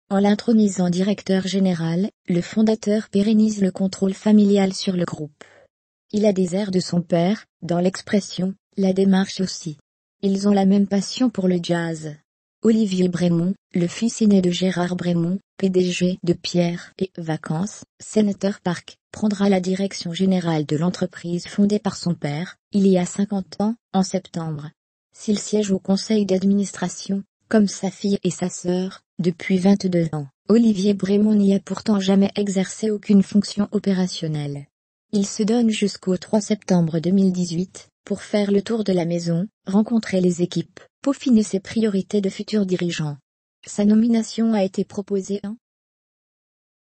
En l'intronisant directeur général, le fondateur pérennise le contrôle familial sur le groupe. Il a des airs de son père, dans l'expression, la démarche aussi. Ils ont la même passion pour le jazz. Olivier Brémond, le fils aîné de Gérard Brémond, PDG de Pierre et Vacances, Senator Park, prendra la direction générale de l'entreprise fondée par son père, il y a 50 ans, en septembre. S'il siège au conseil d'administration, comme sa fille et sa sœur, depuis 22 ans, Olivier Brémond n'y a pourtant jamais exercé aucune fonction opérationnelle. Il se donne jusqu'au 3 septembre 2018, pour faire le tour de la maison, rencontrer les équipes, peaufiner ses priorités de futurs dirigeants. Sa nomination a été proposée en